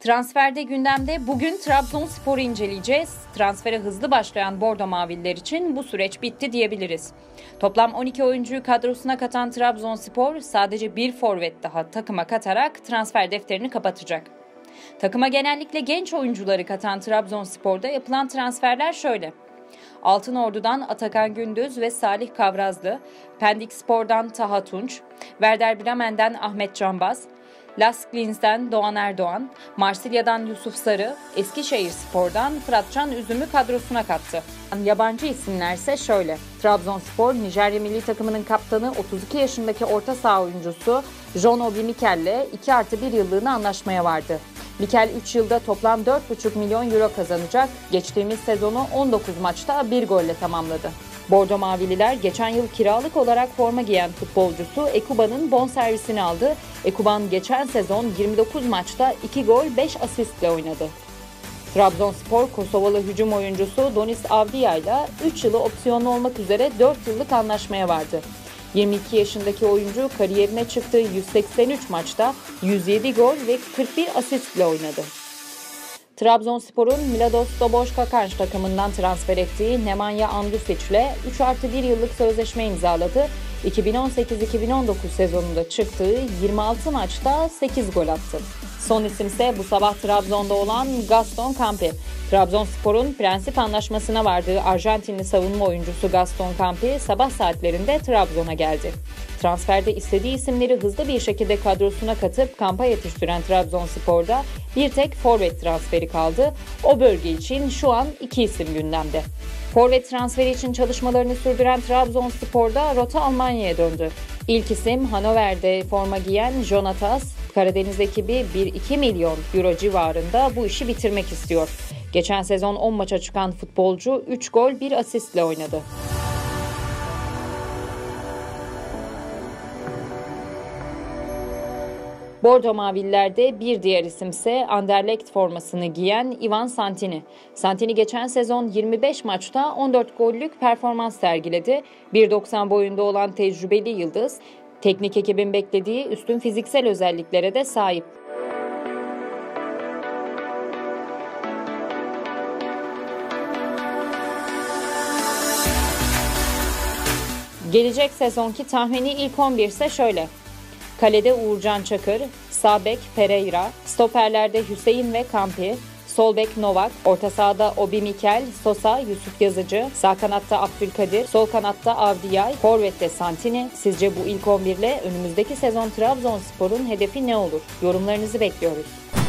Transferde gündemde bugün Trabzonspor'u inceleyeceğiz. Transfere hızlı başlayan Bordo Mavililer için bu süreç bitti diyebiliriz. Toplam 12 oyuncuyu kadrosuna katan Trabzonspor sadece bir forvet daha takıma katarak transfer defterini kapatacak. Takıma genellikle genç oyuncuları katan Trabzonspor'da yapılan transferler şöyle. Altınordu'dan Atakan Gündüz ve Salih Kavrazlı, Pendikspor'dan Taha Tunç, Werder Bremen'den Ahmet Canbaz, Lask Linz'den Doğan Erdoğan, Marsilya'dan Yusuf Sarı, Eskişehirspor'dan Fıratcan Üzüm'ü kadrosuna kattı. Yabancı isimler ise şöyle. Trabzonspor, Nijerya milli takımının kaptanı 32 yaşındaki orta saha oyuncusu John Obi Mikel'le 2+1 yıllığına anlaşmaya vardı. Mikel 3 yılda toplam 4,5 milyon euro kazanacak. Geçtiğimiz sezonu 19 maçta 1 golle tamamladı. Bordo Mavililer geçen yıl kiralık olarak forma giyen futbolcusu Ekuba'nın bonservisini aldı. Ekuban geçen sezon 29 maçta 2 gol 5 asistle oynadı. Trabzonspor, Kosovalı hücum oyuncusu Donis Avdia ile 3 yılı opsiyonlu olmak üzere 4 yıllık anlaşmaya vardı. 22 yaşındaki oyuncu kariyerine çıktığı 183 maçta 107 gol ve 41 asistle oynadı. Trabzonspor'un Milados Doboš-Kakanj takımından transfer ettiği Nemanja Andusic ile 3+1 yıllık sözleşme imzaladı. 2018-2019 sezonunda çıktığı 26 maçta 8 gol attı. Son isimse bu sabah Trabzon'da olan Gaston Campi. Trabzonspor'un prensip anlaşmasına vardığı Arjantinli savunma oyuncusu Gaston Campi sabah saatlerinde Trabzon'a geldi. Transferde istediği isimleri hızlı bir şekilde kadrosuna katıp kampa yetiştiren Trabzonspor'da bir tek forvet transferi kaldı. O bölge için şu an 2 isim gündemde. Forvet transferi için çalışmalarını sürdüren Trabzonspor'da rota Almanya'ya döndü. İlk isim Hannover'de forma giyen Jonatas. Karadeniz ekibi 1-2 milyon euro civarında bu işi bitirmek istiyor. Geçen sezon 10 maça çıkan futbolcu 3 gol 1 asistle oynadı. Bordo Mavililer'de bir diğer isimse Anderlecht formasını giyen Ivan Santini. Santini geçen sezon 25 maçta 14 gollük performans sergiledi. 1.90 boyunda olan tecrübeli yıldız, teknik ekibin beklediği üstün fiziksel özelliklere de sahip. Gelecek sezonki tahmini ilk 11 ise şöyle. Kalede Uğurcan Çakır, sağ bek Pereira, stoperlerde Hüseyin ve Campi, sol bek Novak, orta sahada Obi Mikel, Sosa, Yusuf Yazıcı, sağ kanatta Abdülkadir, sol kanatta Avdiyay, forvette Santini. Sizce bu ilk 11 ile önümüzdeki sezon Trabzonspor'un hedefi ne olur? Yorumlarınızı bekliyoruz.